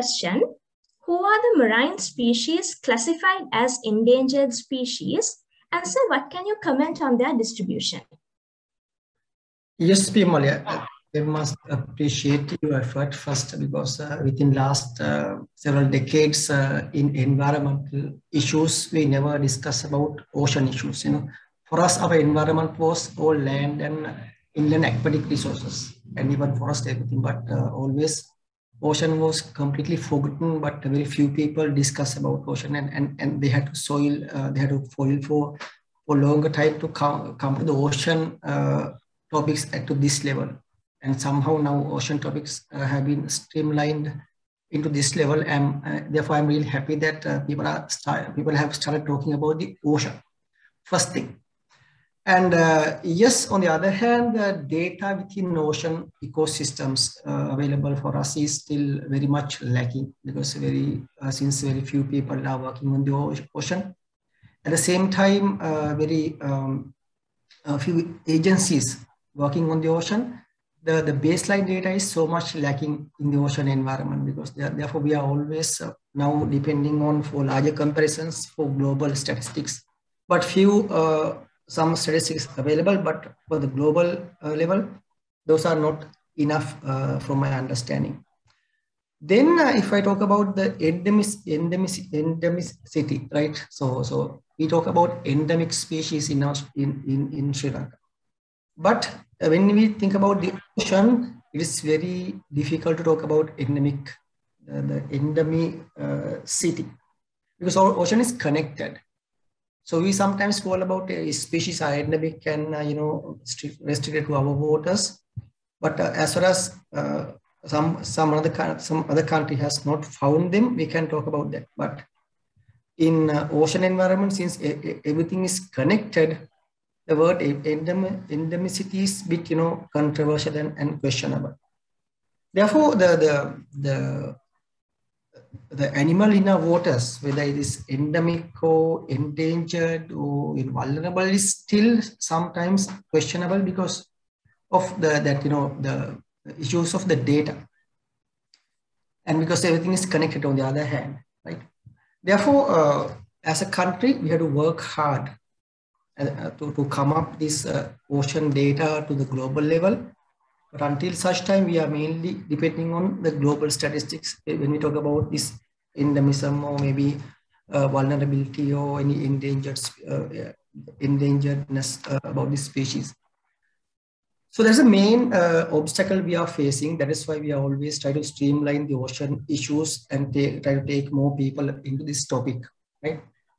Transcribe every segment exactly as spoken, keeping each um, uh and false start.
question, who are the marine species classified as endangered species? And sir, what can you comment on their distribution? Yes, Bimal, I must appreciate your effort first, because uh, within last uh, several decades uh, in environmental issues, we never discuss about ocean issues. You know, for us, our environment was all land and inland aquatic resources, and even forest, everything. But uh, always, ocean was completely forgotten. But very few people discuss about ocean, and and, and they had to soil, uh, they had to toil for for longer time to come come to the ocean uh, topics at to this level. And somehow now ocean topics uh, have been streamlined into this level, and uh, therefore I'm really happy that uh, people are start, people have started talking about the ocean first thing. And uh, yes, on the other hand, the data within ocean ecosystems uh, available for us is still very much lacking, because very uh, since very few people are working on the ocean. At the same time, uh, very um, a few agencies working on the ocean. The, the baseline data is so much lacking in the ocean environment, because are, therefore we are always uh, now depending on for larger comparisons for global statistics. But few, uh, some statistics available, but for the global uh, level, those are not enough uh, from my understanding. Then uh, if I talk about the endemic, endemic, endemicity, right? So, so we talk about endemic species in, our, in, in, in Sri Lanka. But when we think about the ocean, it is very difficult to talk about endemic, uh, the endemic uh, city, because our ocean is connected. So we sometimes call about a species are endemic and uh, you know restricted to our waters. But uh, as far as uh, some some other some other country has not found them, we can talk about that. But in uh, ocean environment, since everything is connected, the word endem endemicity is a bit, you know, controversial and, and questionable. Therefore, the, the, the, the animal in our waters, whether it is endemic or endangered or vulnerable, is still sometimes questionable because of the, that, you know, the issues of the data. And because everything is connected on the other hand, right? Therefore, uh, as a country, we have to work hard Uh, to, to come up this uh, ocean data to the global level. But until such time, we are mainly depending on the global statistics when we talk about this endemism or maybe uh, vulnerability or any endangered uh, endangeredness uh, about this species. So there's a main uh, obstacle we are facing. That is why we are always try to streamline the ocean issues and take, try to take more people into this topic, right?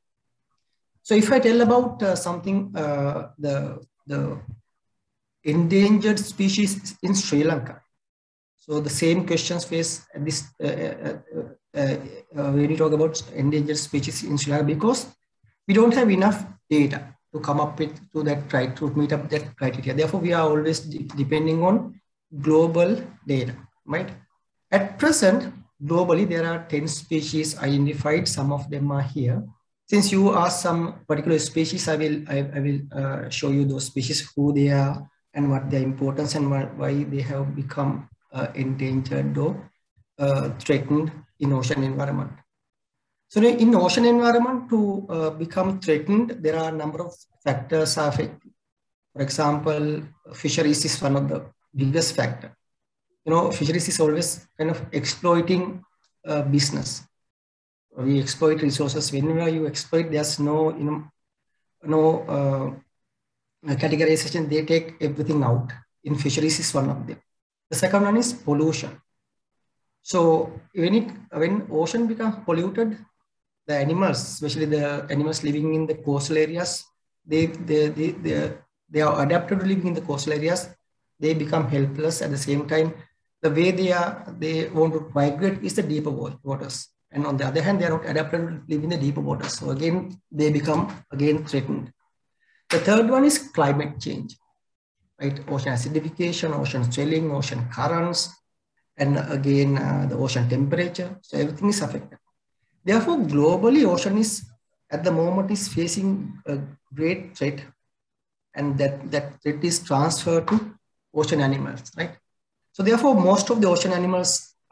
So if I tell about uh, something, uh, the, the endangered species in Sri Lanka. So the same questions face this uh, uh, uh, uh, when you talk about endangered species in Sri Lanka, because we don't have enough data to come up with to that right to meet up that criteria. Therefore, we are always de depending on global data, right? At present, globally, there are ten species identified. Some of them are here. Since you asked some particular species, I will I, I will uh, show you those species, who they are and what their importance and why they have become uh, endangered or uh, threatened in ocean environment. So in ocean environment, to uh, become threatened, there are a number of factors affecting. For example, fisheries is one of the biggest factor. You know, fisheries is always kind of exploiting uh, business. We exploit resources. Whenever you exploit, there's no, you know, no uh, categorization. They take everything out. In fisheries is one of them. The second one is pollution. So when it when ocean becomes polluted, the animals, especially the animals living in the coastal areas, they they they they, they are adapted to living in the coastal areas. They become helpless. At the same time, the way they are they want to migrate is the deeper waters. And on the other hand, they are not adapted to live in the deeper waters. So again, they become again threatened. The third one is climate change, right? Ocean acidification, ocean swelling, ocean currents, and again, uh, the ocean temperature. So everything is affected. Therefore, globally, ocean is at the moment is facing a great threat, and that, that threat is transferred to ocean animals, right? So therefore, most of the ocean animals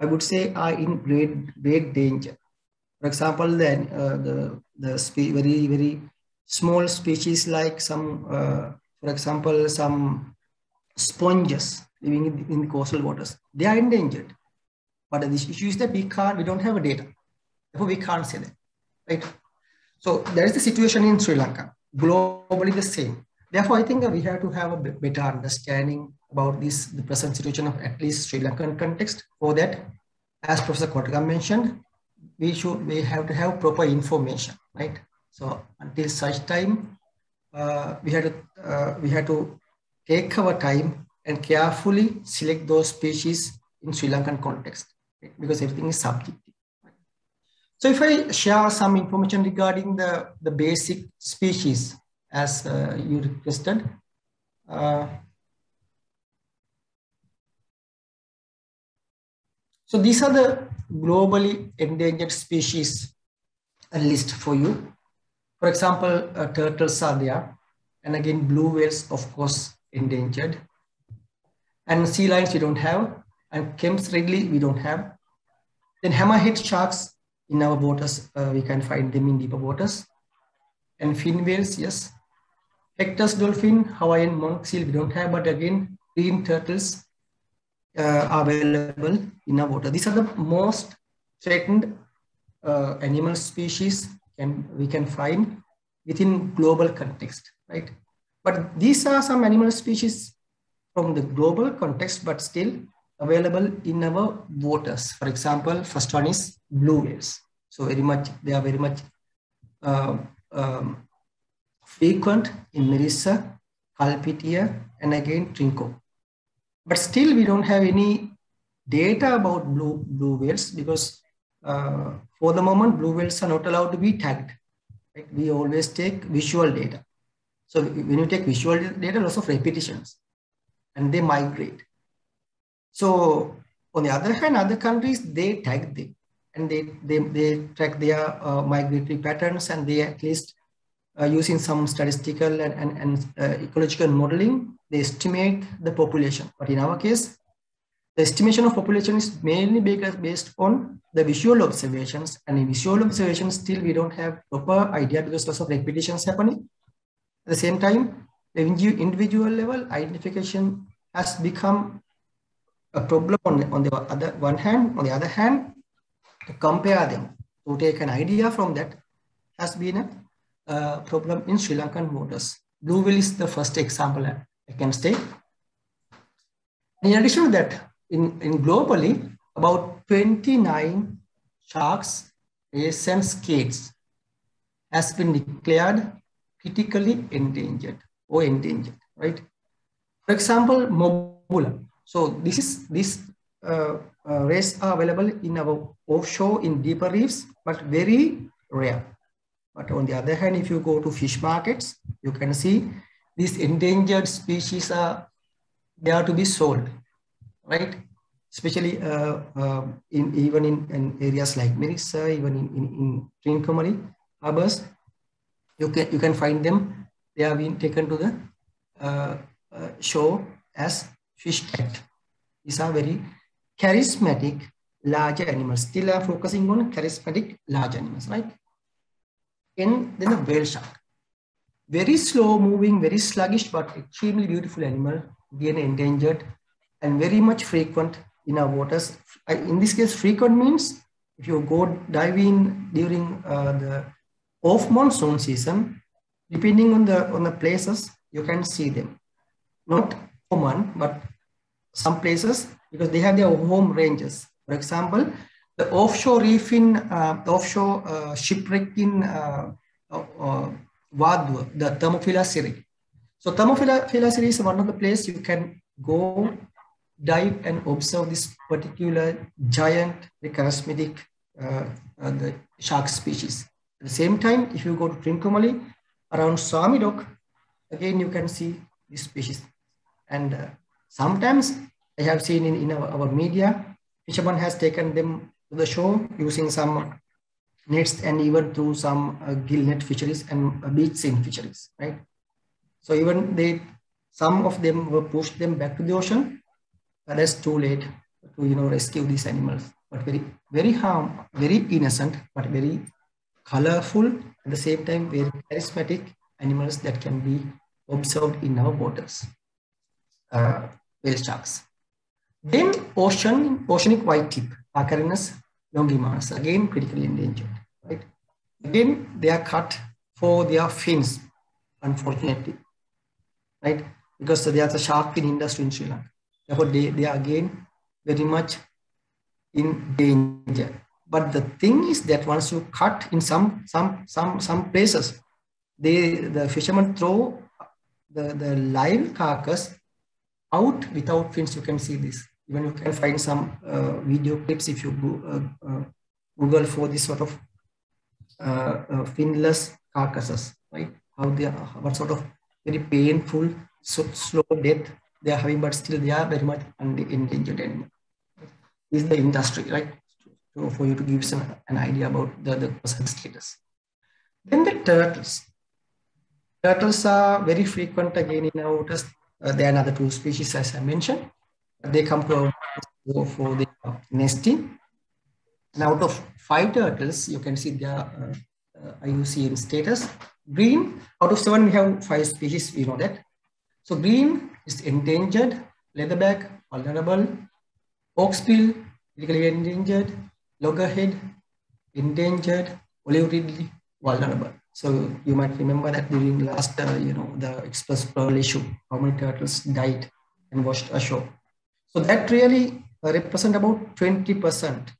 I would say, are in great, great danger. For example, then uh, the, the spe very, very small species like some, uh, for example, some sponges living in, in coastal waters, they are endangered. But the issue is that we can't, we don't have a data. Therefore, we can't say that, right? So that is the situation in Sri Lanka, globally the same. Therefore, I think that we have to have a better understanding about this, the present situation of at least Sri Lankan context. For that, as Professor Kottagam mentioned, we should, we have to have proper information, right? So until such time, uh, we had to, uh, we had to take our time and carefully select those species in Sri Lankan context, right? Because everything is subjective. So if I share some information regarding the, the basic species as uh, you requested, uh, so these are the globally endangered species, a list for you. For example, uh, turtles are there, and again, blue whales, of course, endangered. And sea lions we don't have, and Kemp's ridley we don't have. Then hammerhead sharks in our waters, uh, we can find them in deeper waters. And fin whales, yes. Hector's dolphin, Hawaiian monk seal we don't have, but again, green turtles uh, are available in our water. These are the most threatened uh, animal species and we can find within global context, right? But these are some animal species from the global context, but still available in our waters. For example, first one is blue whales. So very much, they are very much uh, um, frequent in Marissa, Kalpitia, and again Trinco. But still we don't have any data about blue, blue whales because uh, for the moment, blue whales are not allowed to be tagged. Right? We always take visual data. So when you take visual data, lots of repetitions and they migrate. So on the other hand, other countries, they tag them and they, they, they track their uh, migratory patterns and they at least uh, using some statistical and, and, and uh, ecological modeling, they estimate the population. But in our case, the estimation of population is mainly based on the visual observations, and in visual observations, still we don't have proper idea because lots of repetitions happening. At the same time, the individual level identification has become a problem on, on the other one hand. On the other hand, to compare them, to take an idea from that has been a uh, problem in Sri Lankan waters. Blue whale is the first example I can state. In addition to that, In, in globally, about twenty-nine sharks, rays, and skates has been declared critically endangered or endangered, right? For example, Mobula. So this is this uh, uh, rays are available in our offshore in deeper reefs, but very rare. But on the other hand, if you go to fish markets, you can see these endangered species are there to be sold. Right, especially uh, uh, in even in, in areas like Marissa, even in in, in Trincomalee harbors, you can you can find them. They have been taken to the uh, uh, shore as fish cat. These are very charismatic larger animals. Still, are focusing on charismatic large animals, right? And then the whale shark, very slow moving, very sluggish, but extremely beautiful animal. Again, endangered. And very much frequent in our waters. In this case, frequent means if you go dive in during uh, the off monsoon season, depending on the on the places, you can see them. Not common, but some places because they have their home ranges. For example, the offshore reef in uh, the offshore uh, shipwreck in uh, uh, Wadhwa, the Thermophila siri. So Thermophila siri is one of the places you can go dive and observe this particular giant, the charismatic uh, uh, the shark species. At the same time, if you go to Trincomalee, around Swami Dock, again you can see this species. And uh, sometimes I have seen in, in our, our media, fisherman has taken them to the shore using some nets and even through some uh, gill net fisheries and uh, beach seine fisheries, right? So even they, some of them were pushed them back to the ocean. But that's too late. to you know rescue these animals. But very very harm, very innocent, but very colorful at the same time, very charismatic animals that can be observed in our waters. Uh, whale sharks. Then ocean, oceanic white tip, Acarinus longimanus, again critically endangered. Right? Again, they are cut for their fins, unfortunately, right? Because there's a shark fin industry in Sri Lanka. Therefore, they, they are again very much in danger. But the thing is that once you cut in some some some some places, they the fishermen throw the, the live carcass out without fins. You can see this. Even you can find some uh, video clips if you go, uh, uh, Google for this sort of uh, uh, finless carcasses, right? How they are, what sort of very painful, so slow death they are having, but still they are very much endangered animal. This is the industry, right? So for you to give some an idea about the, the present status. Then the turtles. Turtles are very frequent again in our waters. Uh, there are another two species, as I mentioned. They come to our waters for the nesting. And out of five turtles, you can see their uh, uh, I U C N status. Green, out of seven, we have five species, we know that. So green is endangered, leatherback, vulnerable, hawksbill, critically endangered, loggerhead, endangered, olive ridley, vulnerable. So you might remember that during last, uh, you know, the Express Pearl issue, how many turtles died and washed ashore. So that really uh, represent about twenty percent.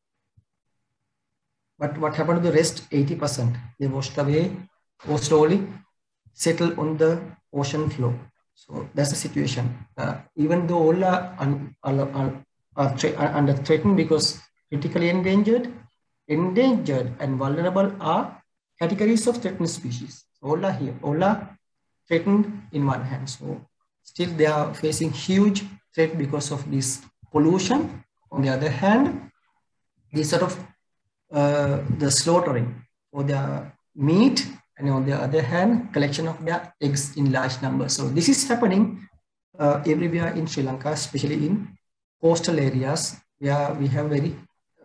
But what happened to the rest, eighty percent? They washed away or slowly settled on the ocean floor. So that's the situation. Uh, even though all are, un, are, are, are, are under threatened because critically endangered, endangered and vulnerable are categories of threatened species. All are here, all are threatened in one hand. So still they are facing huge threat because of this pollution. On the other hand, this sort of uh, the slaughtering for their meat, and on the other hand, collection of their eggs in large numbers. So this is happening uh, everywhere in Sri Lanka, especially in coastal areas where we have very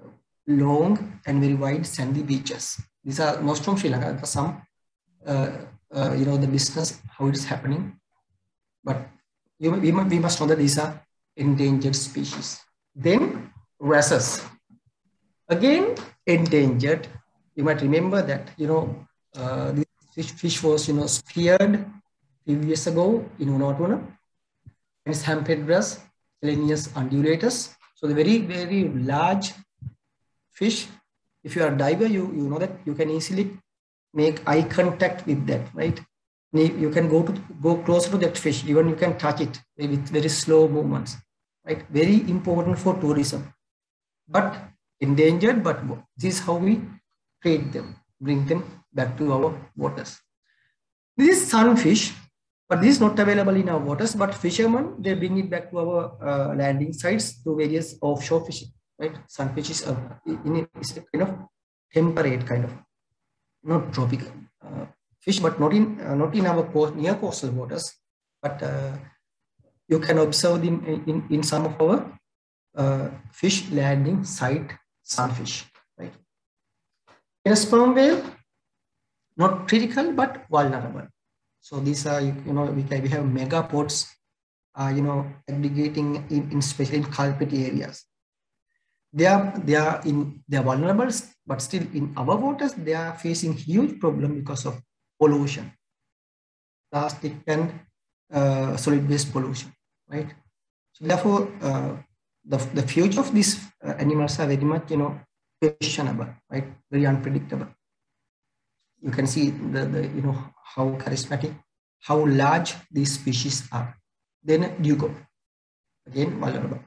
long and very wide sandy beaches. These are most from Sri Lanka. Some, uh, uh, you know, the business, how it is happening. But you, we, we must know that these are endangered species. Then wrasses. Again, endangered. You might remember that, you know, uh, this fish, fish was, you know, speared a few years ago in Unawatuna. And it's hampered wrasse, Selenius undulatus. So the very, very large fish. If you are a diver, you, you know that you can easily make eye contact with that, right? You can go to go closer to that fish, even you can touch it with very slow movements, right? Very important for tourism, but endangered, but this is how we treat them, bring them back to our waters. This is sunfish, but this is not available in our waters, but fishermen, they bring it back to our uh, landing sites to various offshore fishing. Right, sunfish is a, in is a kind of temperate kind of, not tropical uh, fish, but not in uh, not in our coast, near coastal waters. But uh, you can observe them in, in, in some of our uh, fish landing site sunfish. Right, in a sperm whale, not critical but vulnerable. So these are, you know, we we have megapods, uh, you know, aggregating in, in especially in culprit areas. They are, they are in, they are vulnerable, but still in our waters, they are facing huge problem because of pollution, plastic and uh, solid waste pollution, right? So therefore, uh, the, the future of these uh, animals are very much, you know, questionable, right? Very unpredictable. You can see the, the, you know, how charismatic, how large these species are. Then Dugo, again, vulnerable.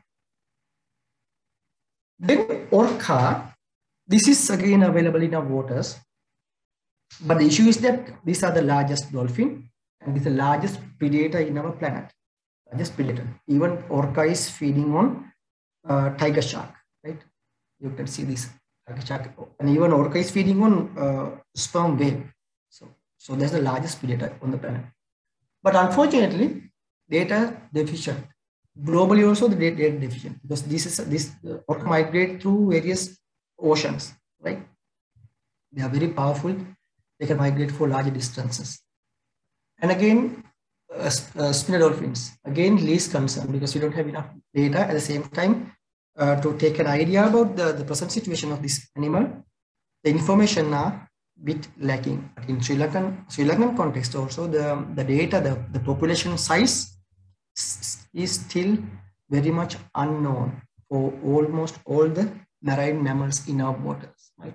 Then orca, this is again available in our waters, but the issue is that these are the largest dolphin and this is the largest predator in our planet, largest predator. Even orca is feeding on uh, tiger shark, right? You can see this tiger shark, and even orca is feeding on uh, sperm whale. So, so that's the largest predator on the planet. But unfortunately, data deficient. globally also the data deficient, because this is this orca migrate through various oceans, right? They are very powerful. They can migrate for large distances. And again, uh, uh, spinner dolphins, again, least concern because we don't have enough data at the same time uh, to take an idea about the, the present situation of this animal. The information are a bit lacking. But in Sri Lankan, Sri Lankan context also, the, the data, the, the population size is still very much unknown for almost all the marine mammals in our waters, right?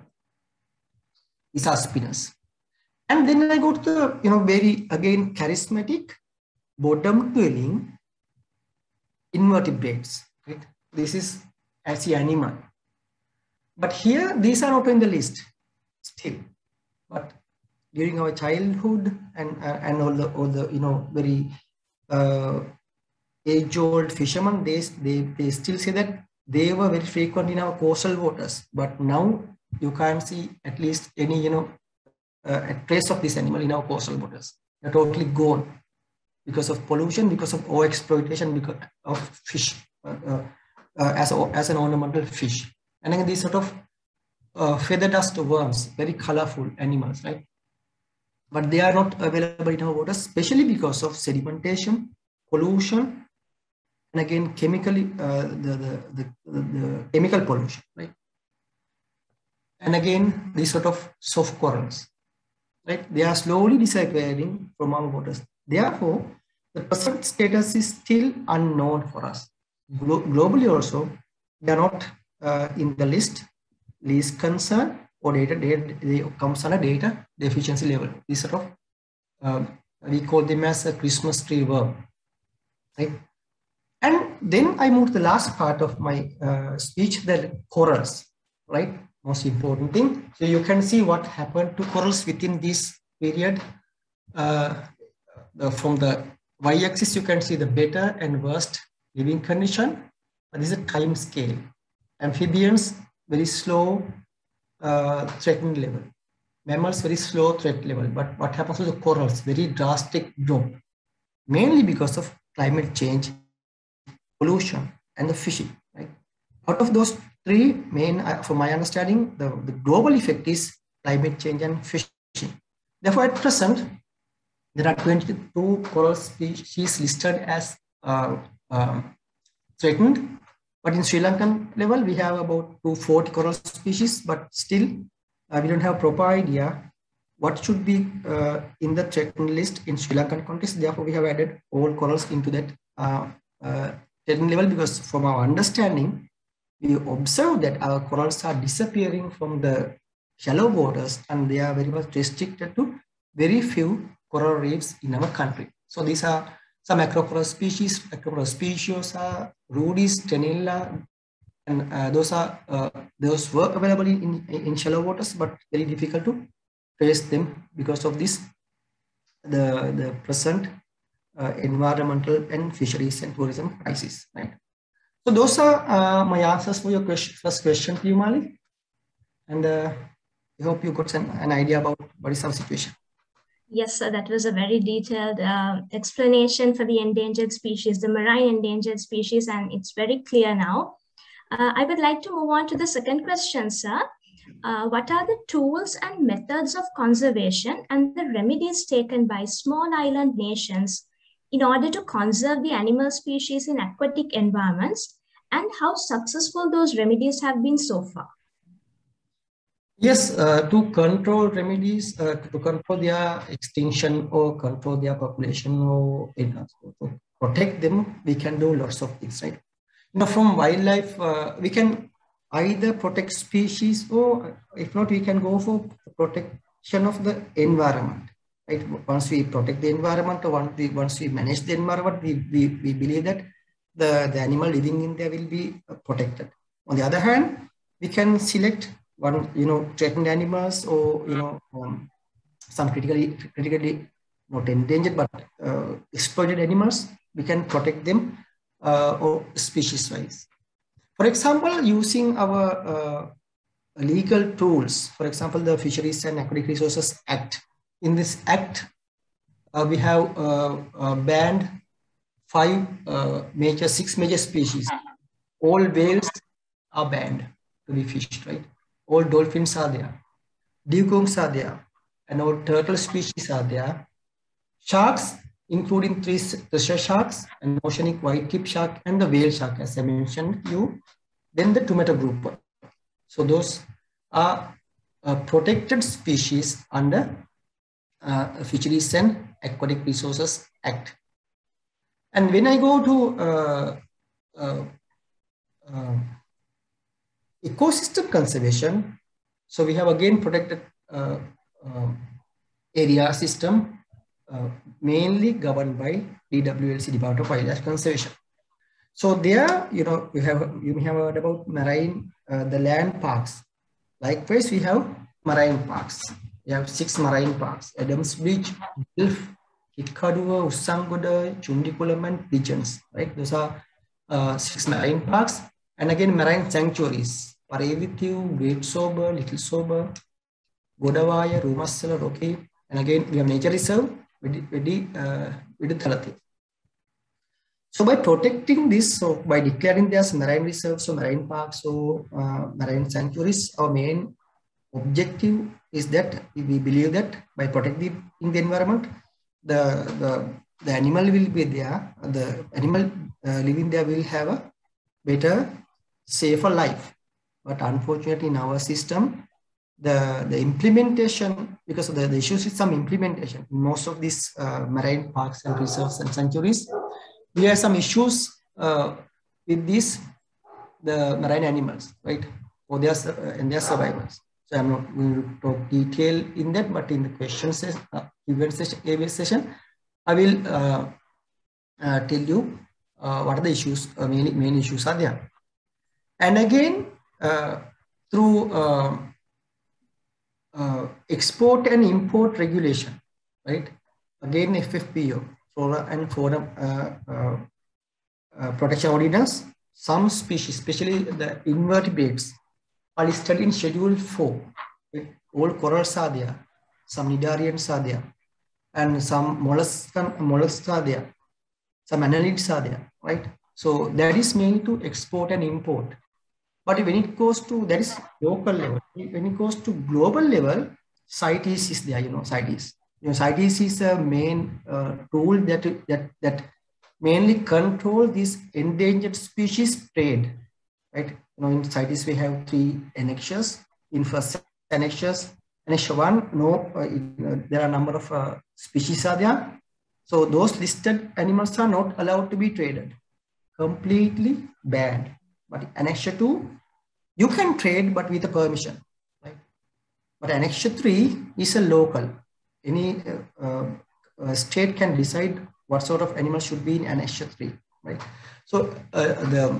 These are spinners. And then I go to the, you know, very, again, charismatic, bottom-dwelling invertebrates, right? This is as the animal. But here, these are not in the list still. But during our childhood and, uh, and all the, all the, you know, very uh, age-old fishermen, they, they, they still say that they were very frequent in our coastal waters. But now you can't see at least any, you know, uh, a trace of this animal in our coastal waters. They're totally gone because of pollution, because of overexploitation, because of fish uh, uh, uh, as, a, as an ornamental fish. And then these sort of uh, feather dust worms, very colorful animals, right? But they are not available in our waters, especially because of sedimentation, pollution, and again, chemically, uh, the, the, the, the chemical pollution, right? And again, these sort of soft corals, right? They are slowly disappearing from our waters. Therefore, the present status is still unknown for us. Glo globally also, they are not uh, in the list, least concern, or data, data they comes under data deficiency level. These sort of, um, we call them as a Christmas tree worm, right? And then I move to the last part of my uh, speech, the corals, right? Most important thing. So you can see what happened to corals within this period. Uh, uh, from the y-axis, you can see the better and worst living condition. But this is a time scale. Amphibians, very slow uh, threatened level. Mammals, very slow threat level. But what happens to the corals? Very drastic drop, mainly because of climate change, pollution, and the fishing, right? Out of those three main, uh, from my understanding, the, the global effect is climate change and fishing. Therefore, at present, there are twenty-two coral species listed as uh, um, threatened. But in Sri Lankan level, we have about two hundred forty coral species, but still uh, we don't have a proper idea what should be uh, in the threatened list in Sri Lankan context. Therefore, we have added all corals into that uh, uh, threatened level, because from our understanding, we observe that our corals are disappearing from the shallow waters and they are very much restricted to very few coral reefs in our country. So these are some acrocoral species, acrocoral speciosa, rudis, tenella, and uh, those are uh, those were available in, in, in shallow waters, but very difficult to trace them because of this, the, the present uh, environmental and fisheries and tourism crisis, right? So those are uh, my answers for your question, first question to you, Malik. And uh, I hope you got an, an idea about what is our situation. Yes, sir, that was a very detailed uh, explanation for the endangered species, the marine endangered species, and it's very clear now. Uh, I would like to move on to the second question, sir. Uh, what are the tools and methods of conservation and the remedies taken by small island nations in order to conserve the animal species in aquatic environments, and how successful those remedies have been so far? Yes, uh, to control remedies, uh, to control their extinction or control their population or you know, to protect them, we can do lots of things, right? You know, from wildlife, uh, we can either protect species, or if not, we can go for protection of the environment, right? Once we protect the environment, or once we, once we manage the environment, we, we, we believe that the, the animal living in there will be protected. On the other hand, we can select one, you know, threatened animals, or, you know, um, some critically, critically not endangered, but uh, exploited animals. We can protect them uh, or species-wise. For example, using our uh, legal tools, for example, the Fisheries and Aquatic Resources Act. In this act, uh, we have uh, uh, banned five uh, major, six major species. All whales are banned to be fished, right? All dolphins are there. Dugongs are there. And all turtle species are there. Sharks, including three treasure sharks, and oceanic white-tip shark, and the whale shark, as I mentioned you. Then the tomato grouper. So those are uh, protected species under uh, Fisheries and Aquatic Resources Act. And when I go to uh, uh, uh, ecosystem conservation, so we have again protected uh, uh, area system, uh, mainly governed by D W L C, Department of Wildlife Conservation. So there, you know, you have you have heard about marine, uh, the land parks. Likewise, we have marine parks. We have six marine parks: Adams Beach, Gulf, Kikaduwa, Ussangoda, Chundikulam, and Pigeons. Right, those are uh, six marine parks. And again, marine sanctuaries: Parevithu, Great Sober, Little Sober, Godawaya, Rumassala, Rocky. And again, we have nature reserve, Vedi Thalati. So by protecting this, so by declaring this marine reserves, so marine parks, so uh, marine sanctuaries, our main objective is that we believe that by protecting the environment, the, the, the animal will be there, the animal uh, living there will have a better, safer life. But unfortunately in our system, the, the implementation, because of the, the issues with some implementation, in most of these uh, marine parks and reserves and sanctuaries, we have some issues uh, with these, the marine animals, right? Or their, uh, and their survivors. So I'm not going to talk detail in that, but in the question session, uh, event session, event session, I will uh, uh, tell you uh, what are the issues, uh, main, main issues are there. And again, uh, through uh, uh, export and import regulation, right? Again, F F P O. Flora and fauna uh, uh, uh, protection ordinance, some species, especially the invertebrates, are listed in Schedule four. All corals are there, some cnidarians are there, and some mollusks, mollusks are there, some annelids are there, right? So that is mainly to export and import. But when it goes to, that is local level. When it goes to global level, CITES is there, you know, CITES. You know, CITES is a main uh, tool that, that, that mainly control this endangered species trade, right? You know, in CITES we have three annexures. In first annexures, annexure one, no, uh, it, uh, there are a number of uh, species are there. So those listed animals are not allowed to be traded, completely banned. But annexure two, you can trade, but with a permission, right? But annexure three is a local. Any uh, uh, state can decide what sort of animal should be in annexure three, right? So uh, the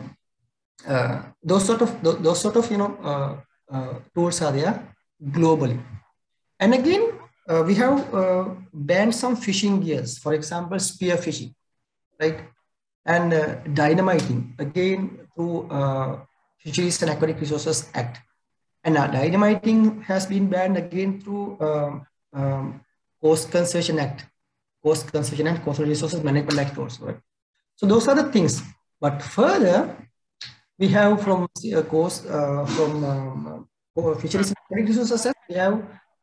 uh, those sort of those, those sort of you know uh, uh, tools are there globally. And again, uh, we have uh, banned some fishing gears, for example, spear fishing, right? And uh, dynamiting, again through uh, Fisheries and Aquatic Resources Act. And uh, dynamiting has been banned again through um, um, Coast Conservation Act, Coast Conservation and Coastal Resources Management Act also, right? So those are the things. But further, we have from uh, coast, uh, from um, uh, Fisheries and Aquatic Resources Act, we have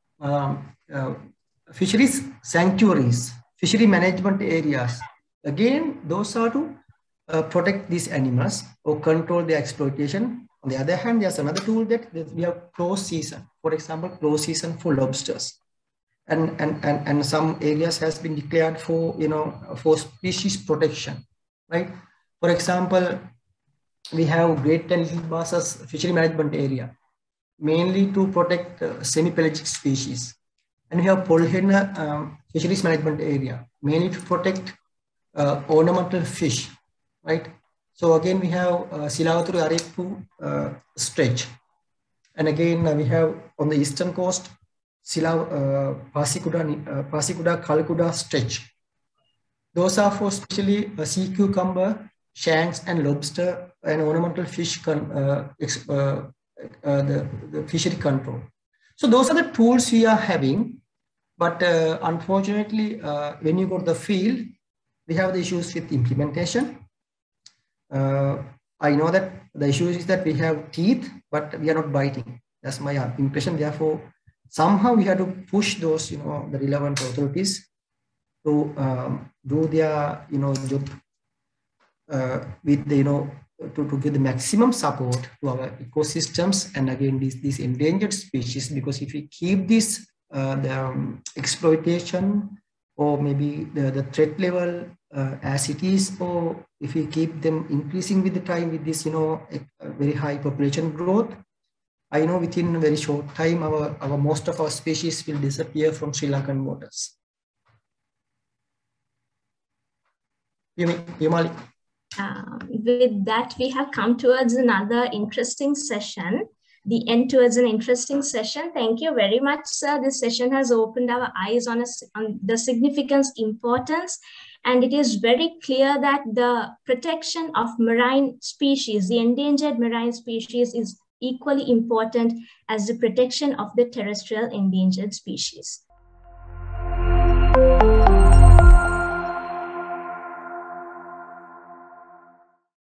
um, uh, fisheries sanctuaries, fishery management areas. Again, those are to uh, protect these animals or control their exploitation. On the other hand, there's another tool that, that we have closed season. For example, closed season for lobsters. And, and, and, and some areas has been declared for, you know, for species protection, right? For example, we have Great and Little Bass's fishery management area, mainly to protect uh, semi-pelagic species. And we have Polhenna um, fisheries management area, mainly to protect uh, ornamental fish, right? So again, we have uh, Silavaturu Arepu uh, stretch. And again, uh, we have on the eastern coast, Sila, uh, Pasikuda, uh, Pasikuda, Kalkuda stretch. Those are for especially uh, sea cucumber, shanks, and lobster and ornamental fish, con, uh, uh, uh, the, the fishery control. So those are the tools we are having. But uh, unfortunately, uh, when you go to the field, we have the issues with implementation. Uh, I know that the issue is that we have teeth, but we are not biting. That's my impression. Therefore, somehow we have to push those, you know, the relevant authorities to um, do their, you know, job uh, with the, you know, to, to give the maximum support to our ecosystems. And again, these, these endangered species, because if we keep this, uh, the um, exploitation or maybe the, the threat level uh, as it is, or if we keep them increasing with the time with this, you know, a, a very high population growth, I know within a very short time, our, our most of our species will disappear from Sri Lankan waters. Yumali. Uh, with that, we have come towards another interesting session, the end towards an interesting session. Thank you very much, sir. This session has opened our eyes on, a, on the significance, importance, and it is very clear that the protection of marine species, the endangered marine species, is equally important as the protection of the terrestrial endangered species.